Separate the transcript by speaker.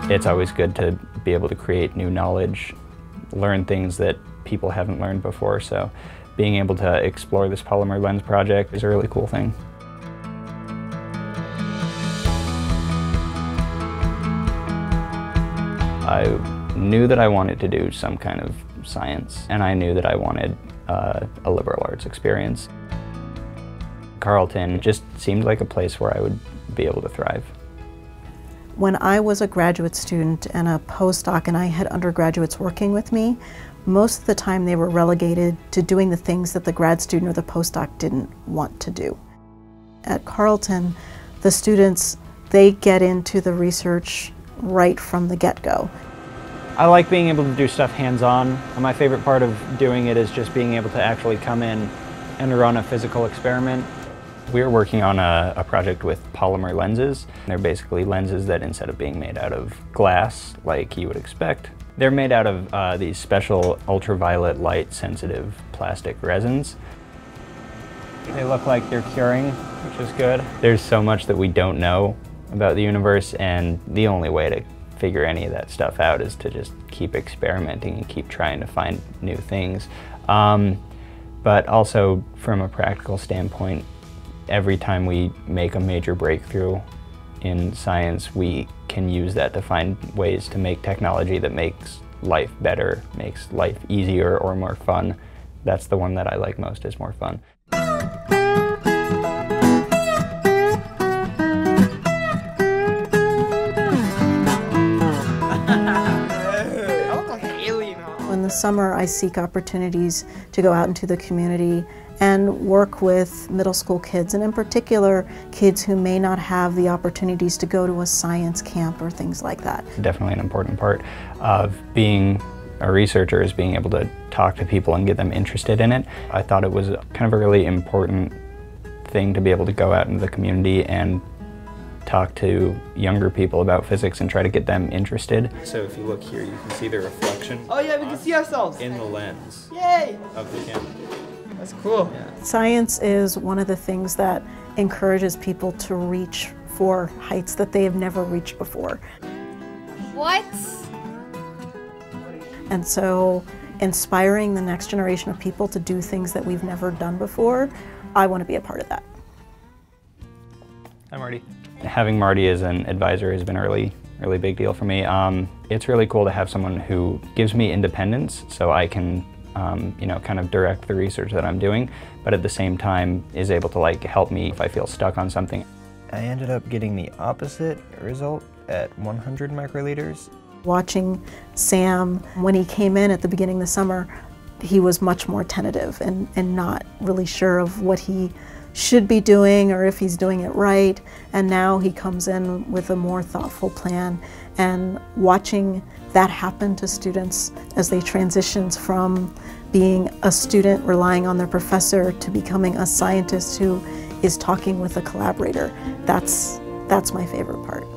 Speaker 1: It's always good to be able to create new knowledge, learn things that people haven't learned before, so being able to explore this polymer lens project is a really cool thing. I knew that I wanted to do some kind of science, and I knew that I wanted a liberal arts experience. Carleton just seemed like a place where I would be able to thrive.
Speaker 2: When I was a graduate student and a postdoc and I had undergraduates working with me, most of the time they were relegated to doing the things that the grad student or the postdoc didn't want to do. At Carleton, the students, they get into the research right from the get-go.
Speaker 1: I like being able to do stuff hands-on. My favorite part of doing it is just being able to actually come in and run a physical experiment. We were working on a project with polymer lenses. They're basically lenses that, instead of being made out of glass like you would expect, they're made out of these special ultraviolet light sensitive plastic resins. They look like they're curing, which is good. There's so much that we don't know about the universe, and the only way to figure any of that stuff out is to just keep experimenting and keep trying to find new things. But also, from a practical standpoint, every time we make a major breakthrough in science, we can use that to find ways to make technology that makes life better, makes life easier or more fun. That's the one that I like most, is more fun.
Speaker 2: In the summer, I seek opportunities to go out into the community and work with middle school kids, and in particular, kids who may not have the opportunities to go to a science camp or things like that.
Speaker 1: Definitely an important part of being a researcher is being able to talk to people and get them interested in it. I thought it was kind of a really important thing to be able to go out into the community and talk to younger people about physics and try to get them interested.
Speaker 3: So if you look here, you can see the reflection.
Speaker 4: Oh yeah, we can see ourselves
Speaker 3: in the lens.
Speaker 4: Yay!
Speaker 3: Of the camera.
Speaker 4: That's cool.
Speaker 3: Yeah.
Speaker 2: Science is one of the things that encourages people to reach for heights that they have never reached before.
Speaker 5: What?
Speaker 2: And so, inspiring the next generation of people to do things that we've never done before, I want to be a part of that.
Speaker 1: Hi, Marty. Having Marty as an advisor has been a really big deal for me. It's really cool to have someone who gives me independence so I can you know, kind of direct the research that I'm doing, but at the same time is able to help me if I feel stuck on something.
Speaker 6: I ended up getting the opposite result at 100 microliters.
Speaker 2: Watching Sam, when he came in at the beginning of the summer, he was much more tentative and not really sure of what he should be doing or if he's doing it right. And now he comes in with a more thoughtful plan, and watching that happen to students as they transition from being a student relying on their professor to becoming a scientist who is talking with a collaborator, that's my favorite part.